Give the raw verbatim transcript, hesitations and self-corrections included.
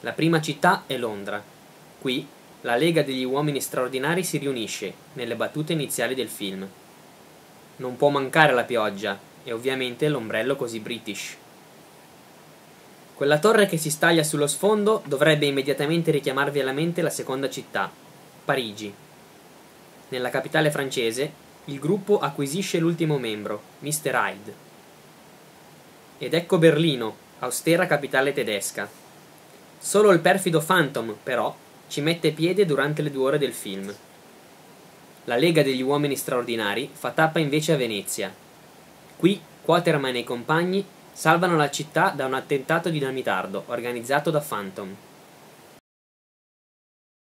La prima città è Londra. Qui la Lega degli Uomini Straordinari si riunisce, nelle battute iniziali del film. Non può mancare la pioggia, e ovviamente l'ombrello così british. Quella torre che si staglia sullo sfondo dovrebbe immediatamente richiamarvi alla mente la seconda città, Parigi. Nella capitale francese, il gruppo acquisisce l'ultimo membro, mister Hyde. Ed ecco Berlino, austera capitale tedesca. Solo il perfido Phantom, però, ci mette piede durante le due ore del film. La Lega degli Uomini Straordinari fa tappa invece a Venezia. Qui Quatermain e i compagni salvano la città da un attentato dinamitardo organizzato da Phantom.